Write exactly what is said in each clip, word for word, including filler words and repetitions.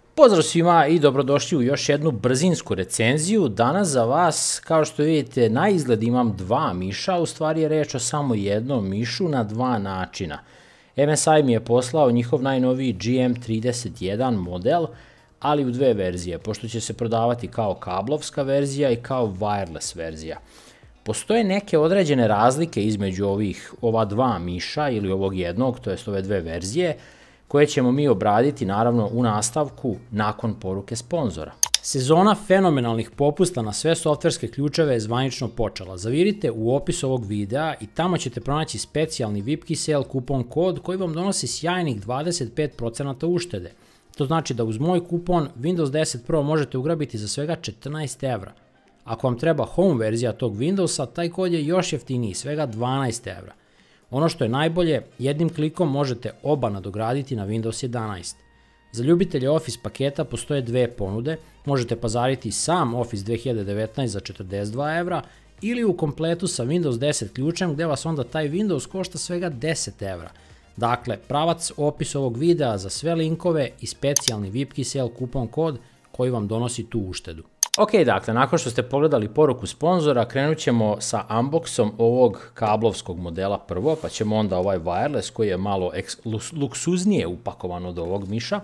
Pozdrav svima i dobrodošli u još jednu brzinsku recenziju. Danas za vas, kao što vidite, na izgled imam dva miša, u stvari je reč o samo jednom mišu na dva načina. M S I mi je poslao njihov najnoviji G M trideset jedan model, ali u dve verzije, pošto će se prodavati kao kablovska verzija i kao wireless verzija. Postoje neke određene razlike između ovih, ova dva miša ili ovog jednog, to jest ove dve verzije, koje ćemo mi obraditi naravno u nastavku nakon poruke sponzora. Sezona fenomenalnih popusta na sve softverske ključeve je zvanično počela. Zavirite u opis ovog videa i tamo ćete pronaći specijalni V I P Kisel kupon kod koji vam donosi sjajnih dvadeset pet posto uštede. To znači da uz moj kupon Windows deset Pro možete ugrabiti za svega četrnaest evra. Ako vam treba home verzija tog Windowsa, taj kod je još jeftiniji, svega dvanaest evra. Ono što je najbolje, jednim klikom možete oba nadograditi na Windows jedanaest. Za ljubitelje Office paketa postoje dve ponude, možete pazariti sam Office dve hiljade devetnaest za četrdeset dva evra ili u kompletu sa Windows deset ključem gde vas onda taj Windows košta svega deset evra. Dakle, pravac opis ovog videa za sve linkove i specijalni V I P Kisel kupon kod koji vam donosi tu uštedu. Ok, dakle, nakon što ste pogledali poruku sponzora, krenut ćemo sa unboxom ovog kablovskog modela prvo, pa ćemo onda ovaj wireless koji je malo luksuznije upakovan od ovog miša.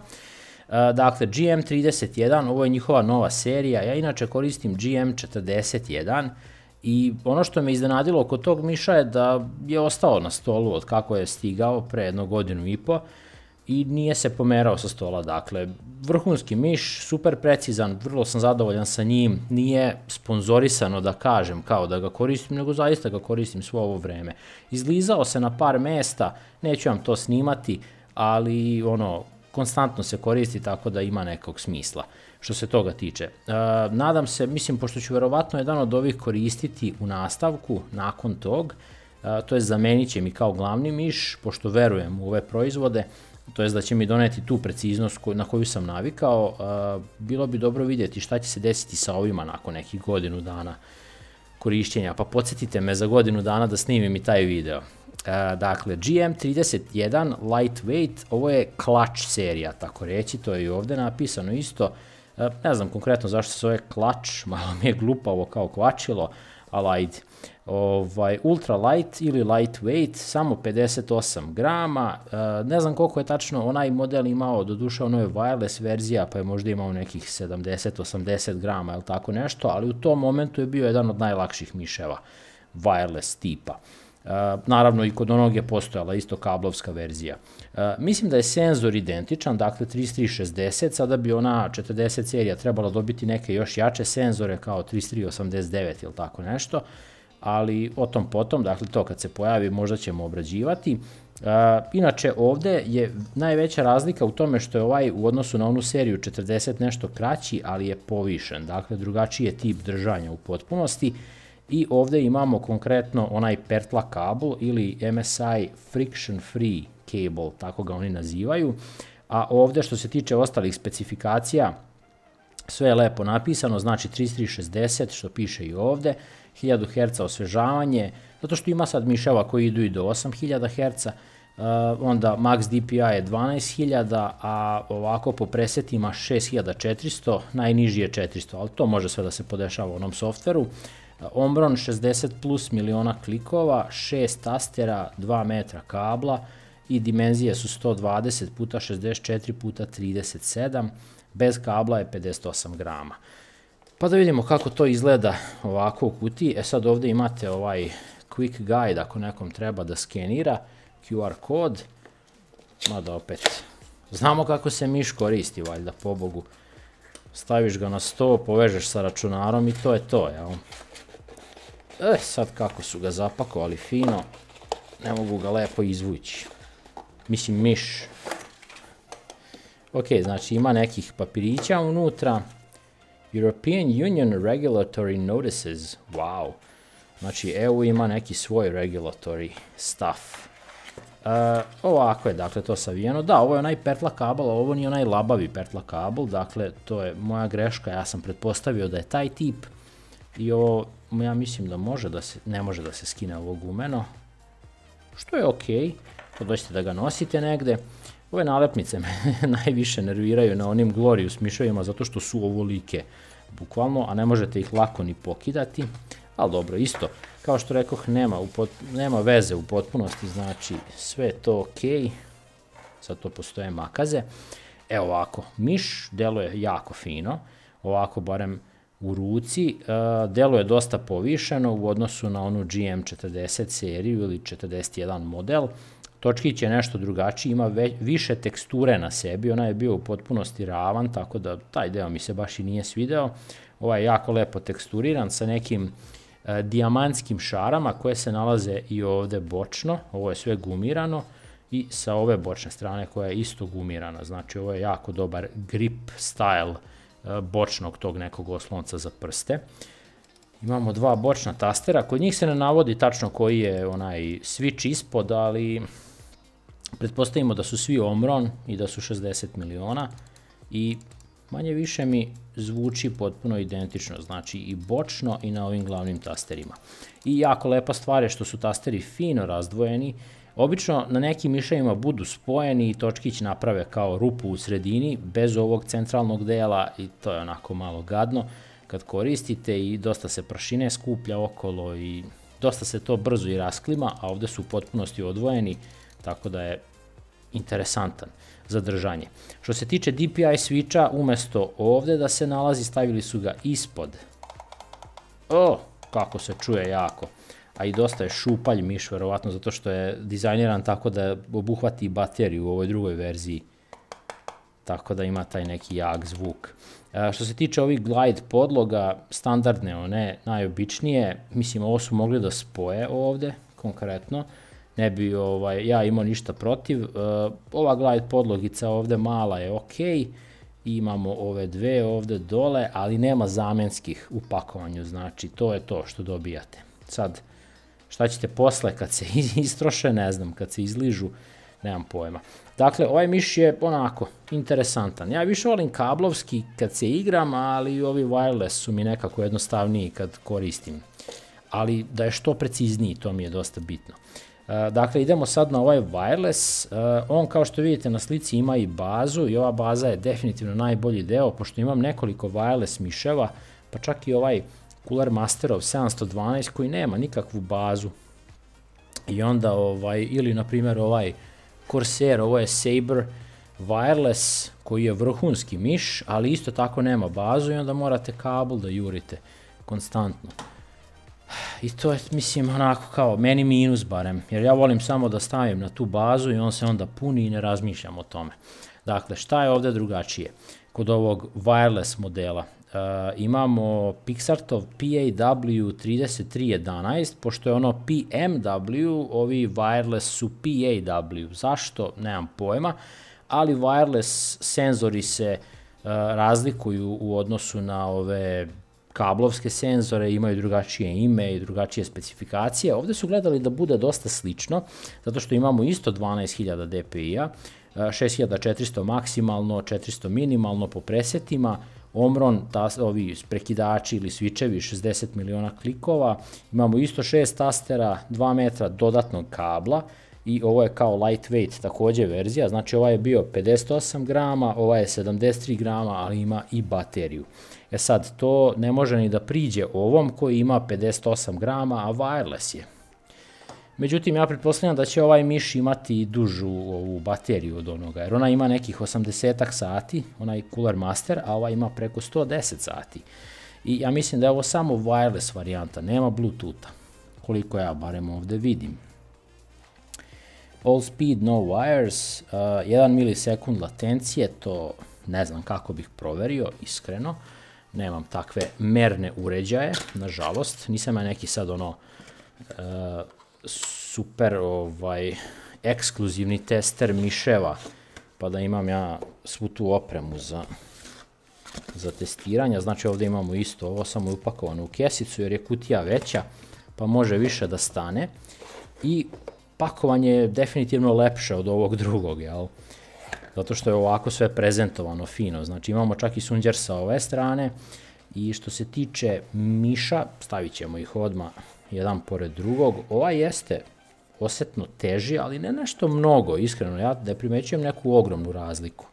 Dakle, G M trideset jedan, ovo je njihova nova serija, ja inače koristim G M četrdeset jedan i ono što me iznenadilo oko tog miša je da je ostao na stolu od kako je stigao pre jednu godinu i po i nije se pomerao sa stola, dakle, vrhunski miš, super precizan, vrlo sam zadovoljan sa njim, nije sponzorisano da kažem kao da ga koristim, nego zaista ga koristim svo ovo vreme. Izlizao se na par mesta, neću vam to snimati, ali ono, konstantno se koristi tako da ima nekog smisla što se toga tiče. Nadam se, mislim, pošto ću verovatno jedan od ovih koristiti u nastavku nakon tog, to je zamenit će mi kao glavni miš, pošto verujem u ove proizvode, to je da će mi doneti tu preciznost na koju sam navikao, bilo bi dobro vidjeti šta će se desiti sa ovima nakon nekih godinu dana korišćenja, pa podsjetite me za godinu dana da snimim i taj video. Dakle, G M trideset jedan Lightweight, ovo je clutch serija, tako reći, to je i ovde napisano isto, ne znam konkretno zašto se zove clutch, malo mi je glupavo kao kvačilo, ali ajde. Ultra light ili lightweight, samo pedeset osam grama, ne znam koliko je tačno onaj model imao, doduše ono je wireless verzija, pa je možda imao nekih sedamdeset osamdeset grama ili tako nešto, ali u tom momentu je bio jedan od najlakših miševa wireless tipa. Naravno i kod onog je postojala isto kablovska verzija. Mislim da je senzor identičan, dakle trideset tri šezdeset, sada bi ona četrdeset serija trebala dobiti neke još jače senzore kao trideset tri osamdeset devet ili tako nešto, ali o tom potom, dakle to kad se pojavi možda ćemo obrađivati. Inače ovde je najveća razlika u tome što je ovaj u odnosu na onu seriju četrdeset nešto kraći, ali je povišen, dakle drugačiji je tip držanja u potpunosti. I ovde imamo konkretno onaj pertla kabel ili M S I friction free cable, tako ga oni nazivaju, a ovde što se tiče ostalih specifikacija, sve je lepo napisano, znači trideset tri šezdeset, što piše i ovde, hiljadu herca osvežavanje, zato što ima sad miševa koji idu i do osam hiljada herca, onda max D P I je dvanaest hiljada, a ovako po presetima šest hiljada četiristo, najniži je četiristo, ali to može sve da se podešava u onom softveru. Omron šezdeset plus miliona klikova, šest tastera, dva metra kabla i dimenzije su sto dvadeset puta šezdeset četiri puta trideset sedam, bez kabla je pedeset osam grama. Pa da vidimo kako to izgleda ovako u kutiji. E sad ovde imate ovaj quick guide ako nekom treba da skenira, Q R kod, mada opet znamo kako se miš koristi, valjda, pobogu. Staviš ga na sto, povežeš sa računarom i to je to, jel? E, sad kako su ga zapakovali fino, ne mogu ga lepo izvući. Mislim, miš. Ok, znači ima nekih papirića unutra. European Union Regulatory Notices, wow. Znači, E U ima neki svoj regulatory stuff. Ovako je, dakle, to savijeno. Da, ovo je onaj pertla kabel, ovo nije onaj labavi pertla kabel, dakle, to je moja greška, ja sam pretpostavio da je taj tip. I ovo, ja mislim da može da se, ne može da se skine ovo gumeno, što je okej, to doćete da ga nosite negde. Ove nalepnice me najviše nerviraju na onim Glorious miševima zato što su ovolike, bukvalno, a ne možete ih lako ni pokidati, ali dobro, isto, kao što rekoh, nema, nema veze u potpunosti, znači sve je to ok, sad to postoje makaze. Evo ovako, miš deluje jako fino, ovako barem u ruci, deluje dosta povišeno u odnosu na onu G M četrdeset seriju ili četrdeset jedan model. Točkić je nešto drugačiji, ima više teksture na sebi, ona je bio u potpunosti ravan, tako da taj deo mi se baš i nije svideo. Ovaj je jako lepo teksturiran sa nekim dijamantskim šarama koje se nalaze i ovde bočno, ovo je sve gumirano, i sa ove bočne strane koja je isto gumirana, znači ovo je jako dobar grip style bočnog tog nekog oslonca za prste. Imamo dva bočna tastera, kod njih se ne navodi tačno koji je onaj switch ispod, ali pretpostavimo da su svi Omron i da su šezdeset miliona i manje više mi zvuči potpuno identično, znači i bočno i na ovim glavnim tasterima. I jako lepa stvar je što su tasteri fino razdvojeni. Obično na nekim miševima budu spojeni i točkić naprave kao rupu u sredini bez ovog centralnog dela i to je onako malo gadno kad koristite i dosta se prašine skuplja okolo i dosta se to brzo i rasklima, a ovde su u potpunosti odvojeni, tako da je interesantan za držanje. Što se tiče D P I switcha, umesto ovde da se nalazi, stavili su ga ispod. O, kako se čuje jako. A i dosta je šupalj miš, verovatno, zato što je dizajniran tako da obuhvati bateriju u ovoj drugoj verziji. Tako da ima taj neki jak zvuk. Što se tiče ovih glide podloga, standardne one, najobičnije, mislim, ovo su mogli da spoje ovde, konkretno. Ne bi ja imao ništa protiv. Ova glide podlogica ovde mala je ok. Imamo ove dve ovde dole, ali nema zamenskih u pakovanju, znači to je to što dobijate. Sad, šta ćete posle kad se istroše, ne znam, kad se izližu, nemam pojma. Dakle, ovaj miš je onako interesantan. Ja više volim kablovski kad se igram, ali ovi wireless su mi nekako jednostavniji kad koristim. Ali da je što precizniji, to mi je dosta bitno. Dakle, idemo sad na ovaj wireless. On, kao što vidite na slici, ima i bazu i ova baza je definitivno najbolji deo, pošto imam nekoliko wireless miševa, pa čak i ovaj Cooler Masterov sedamsto dvanaest koji nema nikakvu bazu. I onda, ili na primjer ovaj Corsair, ovo je Saber wireless koji je vrhunski miš, ali isto tako nema bazu i onda morate kabel da jurite konstantno. I to je, mislim, onako kao meni minus barem, jer ja volim samo da stavim na tu bazu i on se onda puni i ne razmišljam o tome. Dakle, šta je ovde drugačije? Kod ovog wireless modela imamo Pixartov P A W trideset tri jedanaest, pošto je ono P M W, ovi wireless su P A W. Zašto? Nemam pojma, ali wireless senzori se razlikuju u odnosu na ove kablovske senzore, imaju drugačije ime i drugačije specifikacije. Ovde su gledali da bude dosta slično, zato što imamo isto dvanaest hiljada D P I-a, šest hiljada četiristo maksimalno, četiristo minimalno po presetima, Omron, ovi prekidači ili switchevi, šezdeset miliona klikova, imamo isto šest tastera, dva metra dodatnog kabla i ovo je kao lightweight takođe verzija, znači ovaj je bio pedeset osam grama, ovaj je sedamdeset tri grama, ali ima i bateriju. E sad, to ne može ni da priđe ovom koji ima pedeset osam grama, a wireless je. Međutim, ja pretpostavljam da će ovaj miš imati dužu ovu bateriju od onoga, jer ona ima nekih osamdeset sati, onaj Cooler Master, a ova ima preko sto deset sati. I ja mislim da je ovo samo wireless varijanta, nema Bluetootha, koliko ja barem ovde vidim. All speed, no wires, jedan milisekund latencije, to ne znam kako bih proverio, iskreno. Nemam takve merne uređaje, nažalost. Nisam ja neki sad ono super ekskluzivni tester miševa, pa da imam ja svu tu opremu za testiranje. Znači ovde imamo isto, ovo samo je upakovano u kesicu jer je kutija veća, pa može više da stane. I pakovanje je definitivno lepše od ovog drugog, jel? Zato što je ovako sve prezentovano fino. Znači imamo čak i sunđer sa ove strane i što se tiče miša, stavit ćemo ih odmah jedan pored drugog. Ovaj jeste osetno teži, ali ne nešto mnogo, iskreno, ja ne primećujem neku ogromnu razliku.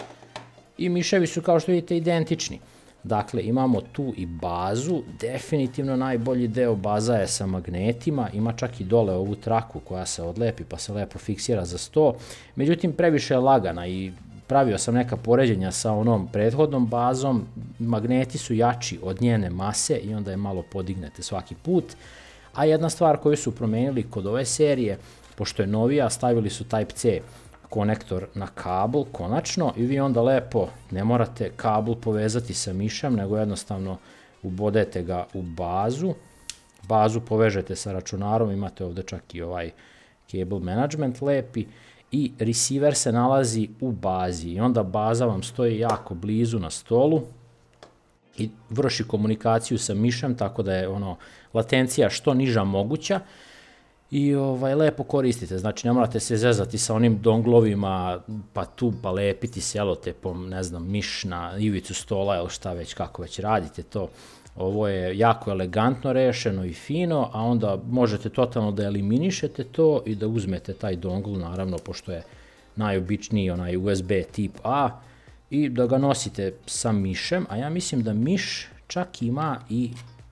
I miševi su, kao što vidite, identični. Dakle, imamo tu i bazu, definitivno najbolji deo baza je sa magnetima, ima čak i dole ovu traku koja se odlepi pa se lepo fiksira za sto, međutim previše je lagana i pravio sam neka poređenja sa onom prethodnom bazom, magneti su jači od njene mase i onda je malo podignete svaki put, a jedna stvar koju su promenili kod ove serije, pošto je novija, stavili su Type-C konektor na kabel, konačno, i vi onda lepo ne morate kabel povezati sa mišem, nego jednostavno ubodete ga u bazu, bazu povežete sa računarom, imate ovde čak i ovaj cable management lepi, i receiver se nalazi u bazi i onda baza vam stoji jako blizu na stolu i vrši komunikaciju sa mišem, tako da je ono latencija što niža moguća i ovaj, lepo koristite. Znači ne morate se zezati sa onim donglovima, pa tu pa lepiti selotepom, ne znam, miš na ivicu stola ili šta već, kako već radite to. Ovo je jako elegantno rešeno i fino, a onda možete totalno da eliminišete to i da uzmete taj dongle, naravno, pošto je najobičniji onaj U S B tip A, i da ga nosite sa mišem, a ja mislim da miš čak ima i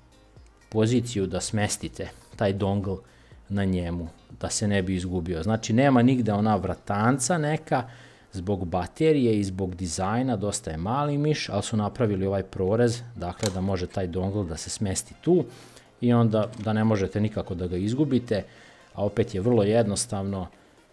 poziciju da smestite taj dongle na njemu, da se ne bi izgubio. Znači nema nigde ona vratanca neka, zbog baterije i zbog dizajna, dosta je mali miš, ali su napravili ovaj prorez, dakle da može taj dongle da se smesti tu i onda da ne možete nikako da ga izgubite, a opet je vrlo jednostavno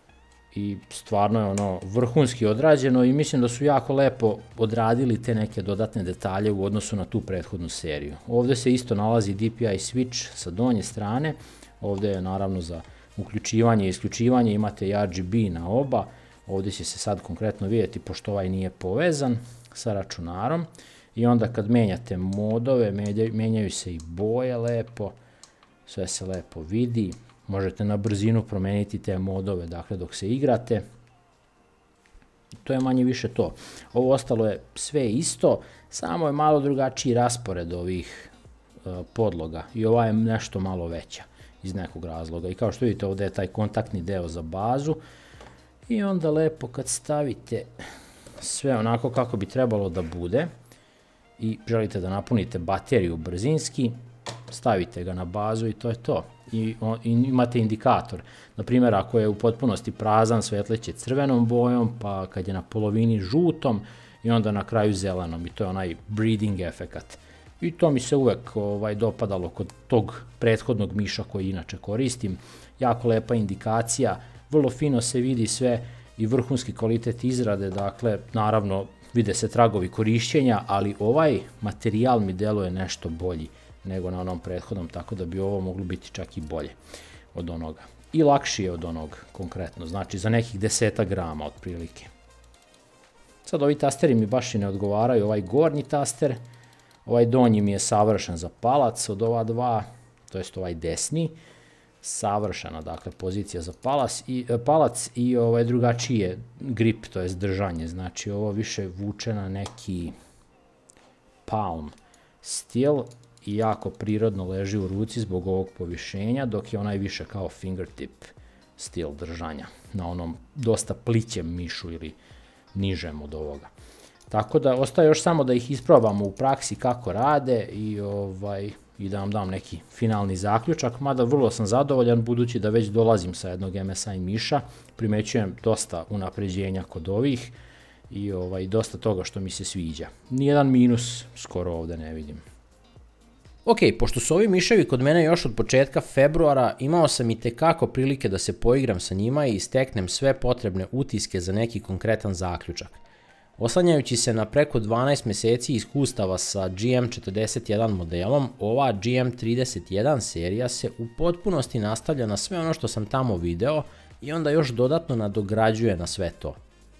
i stvarno je ono vrhunski odrađeno i mislim da su jako lepo odradili te neke dodatne detalje u odnosu na tu prethodnu seriju. Ovde se isto nalazi D P I switch sa donje strane, ovde je naravno za uključivanje i isključivanje, imate i R G B na oba. Ovde će se sad konkretno vidjeti, pošto ovaj nije povezan sa računarom, i onda kad menjate modove, menjaju se i boje lepo, sve se lepo vidi, možete na brzinu promeniti te modove, dakle dok se igrate, to je manje više to. Ovo ostalo je sve isto, samo je malo drugačiji raspored ovih podloga i ova je nešto malo veća iz nekog razloga i kao što vidite ovde je taj kontaktni deo za bazu. I onda lepo kad stavite sve onako kako bi trebalo da bude i želite da napunite bateriju brzinski, stavite ga na bazu i to je to. I, on, i imate indikator. Naprimjer, ako je u potpunosti prazan, svetleće crvenom bojom, pa kad je na polovini žutom i onda na kraju zelenom. I to je onaj breathing efekat. I to mi se uvek ovaj, dopadalo kod tog prethodnog miša koji inače koristim. Jako lepa indikacija, vrlo fino se vidi sve i vrhunski kvalitet izrade, dakle, naravno, vide se tragovi korišćenja, ali ovaj materijal mi deluje nešto bolji nego na onom prethodnom, tako da bi ovo moglo biti čak i bolje od onoga. I lakši je od onog, konkretno, znači za nekih deseta grama otprilike. Sad ovi tasteri mi baš i ne odgovaraju, ovaj gornji taster, ovaj donji mi je savršen za palac od ova dva, to jest ovaj desni, savršena, dakle, pozicija za palac i, palac i ovaj drugačiji je grip, to jest držanje, znači ovo više vuče na neki palm stil i jako prirodno leži u ruci zbog ovog povišenja, dok je onaj više kao fingertip stil držanja, na onom dosta plićem mišu ili nižem od ovoga. Tako da ostaje još samo da ih isprobamo u praksi kako rade i ovaj... i da vam dam neki finalni zaključak, mada vrlo sam zadovoljan budući da već dolazim sa jednog M S I miša, primećujem dosta unapređenja kod ovih i ovaj, dosta toga što mi se sviđa. Nijedan minus skoro ovde ne vidim. Ok, pošto su ovi miševi kod mene još od početka februara, imao sam i tekako prilike da se poigram sa njima i steknem sve potrebne utiske za neki konkretan zaključak. Oslanjajući se na preko dvanaest meseci iskustava sa G M četrdeset jedan modelom, ova G M trideset jedan serija se u potpunosti nastavlja na sve ono što sam tamo video i onda još dodatno nadograđuje na sve to.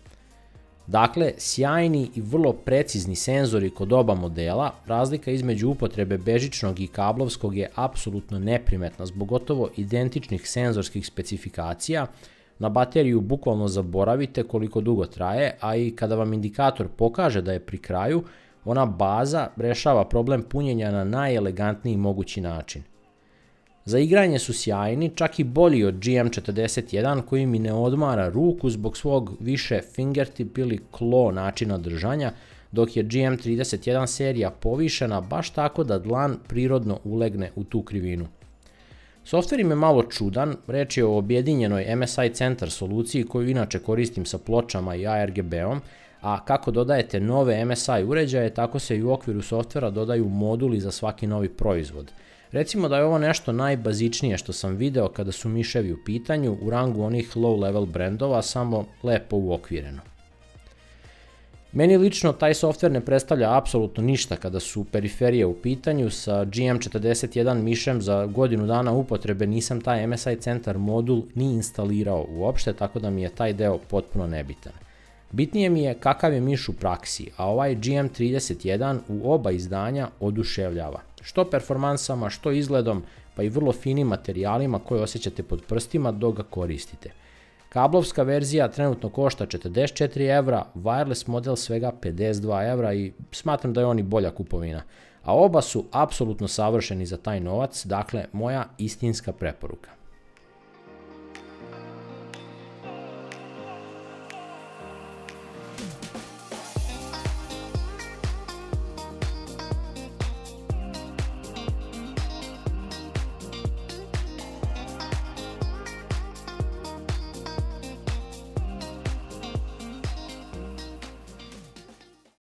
Dakle, sjajni i vrlo precizni senzori kod oba modela, razlika između upotrebe bežičnog i kablovskog je apsolutno neprimetna zbog gotovo identičnih senzorskih specifikacija. Na bateriju bukvalno zaboravite koliko dugo traje, a i kada vam indikator pokaže da je pri kraju, ona baza rešava problem punjenja na najelegantniji mogući način. Za igranje su sjajni, čak i bolji od G M četrdeset jedan koji mi ne odmara ruku zbog svog više fingertip ili claw načina držanja, dok je G M trideset jedan serija povišena baš tako da dlan prirodno ulegne u tu krivinu. Softver im je malo čudan, reč je o objedinjenoj M S I Centar soluciji koju inače koristim sa pločama i A R G B-om, a kako dodajete nove M S I uređaje, tako se i u okviru softvera dodaju moduli za svaki novi proizvod. Recimo da je ovo nešto najbazičnije što sam video kada su miševi u pitanju, u rangu onih low level brendova, samo lepo uokvireno. Meni lično taj softver ne predstavlja apsolutno ništa kada su periferije u pitanju, sa G M četrdeset jedan mišem za godinu dana upotrebe nisam taj M S I Centar modul ni instalirao uopšte, tako da mi je taj deo potpuno nebitan. Bitnije mi je kakav je miš u praksi, a ovaj G M trideset jedan u oba izdanja oduševljava. Što performansama, što izgledom, pa i vrlo finim materijalima koje osjećate pod prstima dok ga koristite. Kablovska verzija trenutno košta četrdeset četiri evra, wireless model svega pedeset dva evra i smatram da je on i bolja kupovina. A oba su apsolutno savršeni za taj novac, dakle moja istinska preporuka.